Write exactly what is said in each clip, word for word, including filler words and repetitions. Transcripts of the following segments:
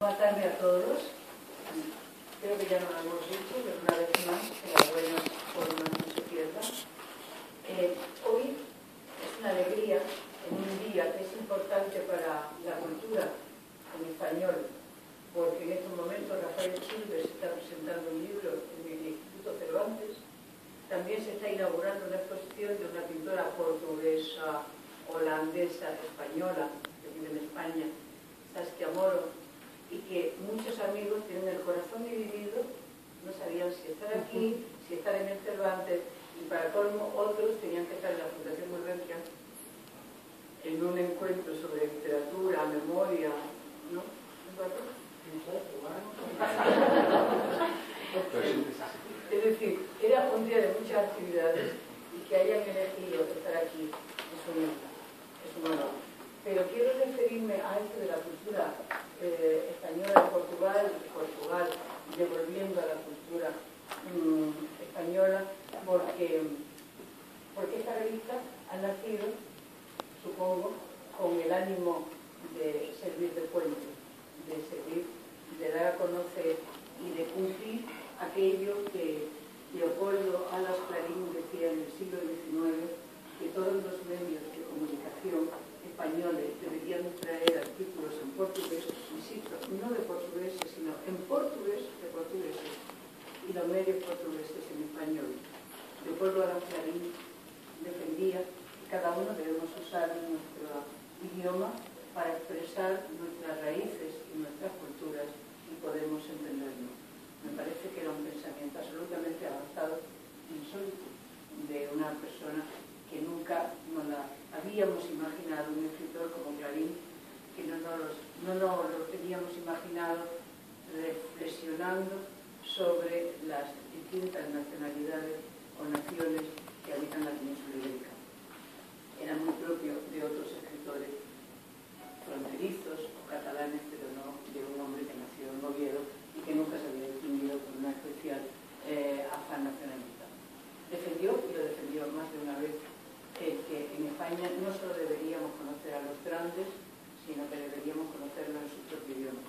Buenas tardes a todos. Creo que ya no lo hemos dicho, pero una vez más, que las buenas formas no se pierdan. Eh, hoy es una alegría, en un día que es importante para la cultura en español, porque en estos momentos Rafael Silves está presentando un libro en el Instituto Cervantes. También se está inaugurando una exposición de una pintora portuguesa, holandesa, española, que vive en España, Saskia Moro, y que muchos amigos tienen el corazón dividido, no sabían si estar aquí, si estar en el Cervantes, y para colmo otros tenían que estar en la Fundación Gulbenkian en un encuentro sobre literatura, memoria, ¿no? Es decir, era un día de muchas actividades y que hayan elegido estar aquí es un, es un honor. Pero quiero referirme a esto de la cultura eh, española de Portugal, Portugal, devolviendo a la cultura mmm, española, porque, porque esta revista ha nacido, supongo, con el ánimo de servir de puente, de servir, de dar a conocer y de cumplir aquello que Leopoldo Alas Clarín decía en el siglo diecinueve, que todos los medios de comunicación españoles deberían traer artículos en portugués, insisto, no de portugueses, sino en portugués de portugueses, y los medios portugueses en español. Leopoldo Alas Clarín defendía que cada uno debemos usar nuestro idioma para expresar nuestras raíces y nuestras culturas y podemos entendernos. Me parece que era un pensamiento absolutamente avanzado, insólito, de una persona que nunca nos la habíamos imaginado, un escritor como Clarín, que no nos, no nos lo teníamos imaginado reflexionando sobre las distintas nacionalidades o naciones que habitan la península ibérica. Era muy propio de otros escritores fronterizos o catalanes, pero no de un hombre que nació en Oviedo y que nunca se había distinguido por una especial eh, afán nacionalista. Defendió, y lo defendió más de una vez, que, que en España no solo deberíamos conocer a los grandes, sino que deberíamos conocerlos en su propio idioma.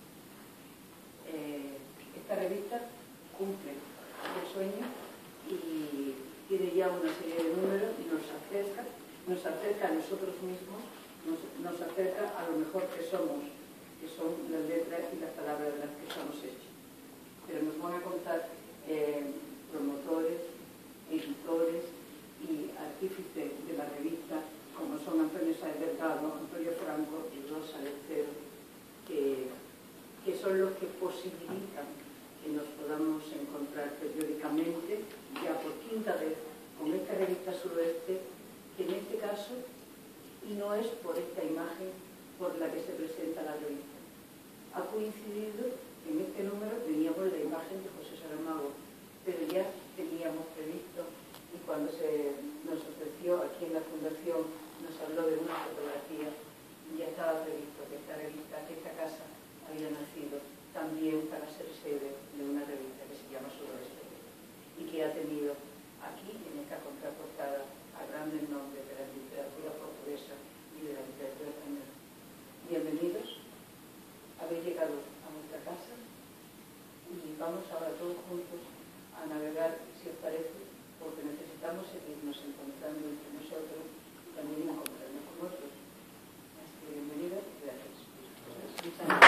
Eh, esta revista cumple el sueño y tiene ya una serie de números y nos acerca, nos acerca a nosotros mismos, nos, nos acerca a lo mejor que somos, que son las letras y las palabras de las que somos hechos. Pero nos van a contar eh, promotores, editores y artífices de la revista, como son Antonio Sáenz Delgado, Antonio Franco y Rosa Lecero, que, que son los que posibilitan que nos podamos encontrar periódicamente, ya por quinta vez, con esta revista Suroeste, que en este caso, y no es por esta imagen por la que se presenta la revista, ha coincidido, en este número teníamos la imagen de José Saramago, pero ya teníamos previsto, y cuando se nos ofreció aquí en la Fundación, nos habló de una fotografía, ya estaba previsto que esta revista, que esta casa había nacido también para ser sede de una revista que se llama Suroeste, y que ha tenido aquí, en esta contraportada, a grandes nombres de la literatura portuguesa y de la literatura española. Bienvenidos, habéis llegado a nuestra casa y vamos ahora todos juntos a navegar, si os parece, porque necesitamos seguirnos encontrando entre nosotros y también encontrarnos con otros. Así que bienvenidos y gracias.